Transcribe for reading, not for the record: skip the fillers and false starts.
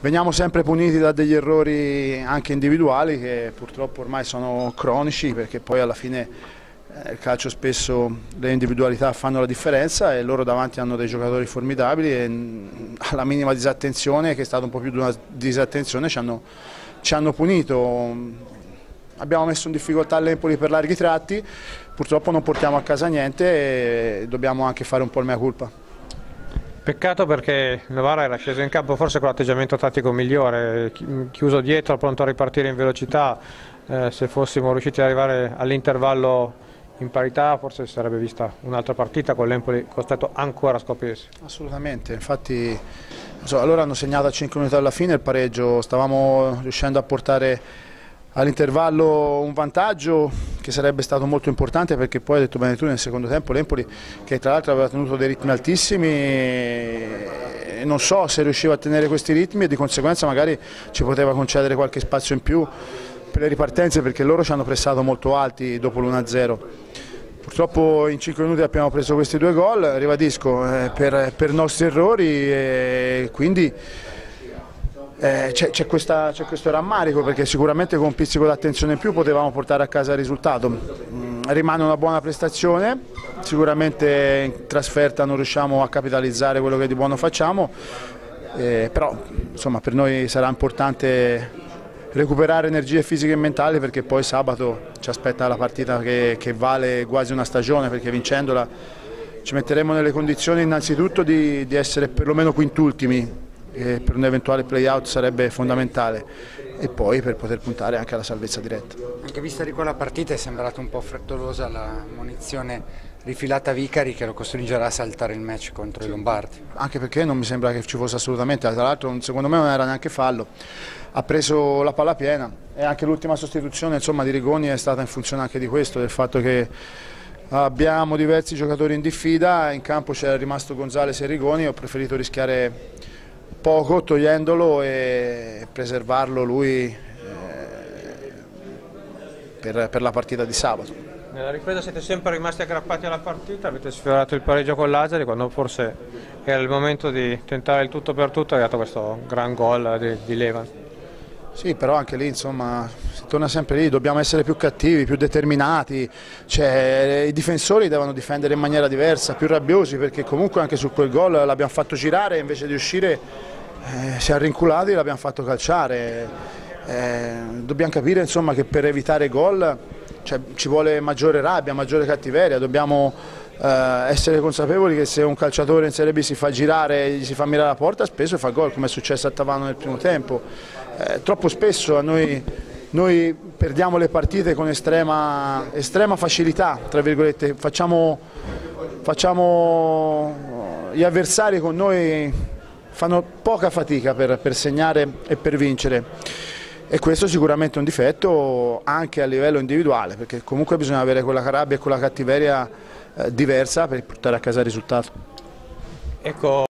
veniamo sempre puniti da degli errori anche individuali che purtroppo ormai sono cronici, perché poi alla fine il calcio spesso le individualità fanno la differenza e loro davanti hanno dei giocatori formidabili e alla minima disattenzione, che è stata un po' più di una disattenzione, ci hanno punito. Abbiamo messo in difficoltà l'Empoli per larghi tratti, purtroppo non portiamo a casa niente e dobbiamo anche fare un po' il mea culpa. Peccato perché Novara era sceso in campo forse con l'atteggiamento tattico migliore, chiuso dietro, pronto a ripartire in velocità. Se fossimo riusciti ad arrivare all'intervallo in parità forse si sarebbe vista un'altra partita con l'Empoli costretto ancora a scoprirsi. Assolutamente, infatti loro hanno segnato a 5 minuti alla fine il pareggio, stavamo riuscendo a portare all'intervallo un vantaggio che sarebbe stato molto importante, perché poi, hai detto bene tu, nel secondo tempo l'Empoli, che tra l'altro aveva tenuto dei ritmi altissimi, e non so se riusciva a tenere questi ritmi e di conseguenza magari ci poteva concedere qualche spazio in più per le ripartenze, perché loro ci hanno pressato molto alti dopo l'1-0. Purtroppo in 5 minuti abbiamo preso questi 2 gol, ribadisco, per nostri errori, e quindi c'è questo rammarico, perché sicuramente con un pizzico d'attenzione in più potevamo portare a casa il risultato. Rimane una buona prestazione, sicuramente in trasferta non riusciamo a capitalizzare quello che di buono facciamo, però insomma, per noi sarà importante recuperare energie fisiche e mentali, perché poi sabato ci aspetta la partita che vale quasi una stagione, perché vincendola ci metteremo nelle condizioni innanzitutto di essere perlomeno quintultimi, che per un eventuale play-out sarebbe fondamentale, e poi per poter puntare anche alla salvezza diretta. Anche vista di quella partita è sembrata un po' frettolosa la munizione rifilata a Vicari, che lo costringerà a saltare il match contro i Lombardi. Anche perché non mi sembra che ci fosse assolutamente, tra l'altro secondo me non era neanche fallo, ha preso la palla piena, e anche l'ultima sostituzione, insomma, di Rigoni è stata in funzione anche di questo, del fatto che abbiamo diversi giocatori in diffida, in campo c'era rimasto Gonzalez e Rigoni, ho preferito rischiare poco togliendolo e preservarlo lui per la partita di sabato. Nella ripresa siete sempre rimasti aggrappati alla partita, avete sfiorato il pareggio con l'Azeri, quando forse era il momento di tentare il tutto per tutto è arrivato questo gran gol di Levan. Sì, però anche lì insomma si torna sempre lì, dobbiamo essere più cattivi, più determinati, i difensori devono difendere in maniera diversa, più rabbiosi, perché comunque anche su quel gol l'abbiamo fatto girare e invece di uscire si è arrinculati e l'abbiamo fatto calciare. Dobbiamo capire insomma che per evitare gol ci vuole maggiore rabbia, maggiore cattiveria, dobbiamo essere consapevoli che se un calciatore in Serie B si fa girare e gli si fa mirare la porta, spesso fa gol, come è successo a Tavano nel primo tempo. Troppo spesso noi perdiamo le partite con estrema facilità, tra virgolette, facciamo gli avversari con noi fanno poca fatica per segnare e per vincere, e questo sicuramente è un difetto anche a livello individuale, perché comunque bisogna avere quella rabbia e quella cattiveria diversa per portare a casa il risultato. Ecco.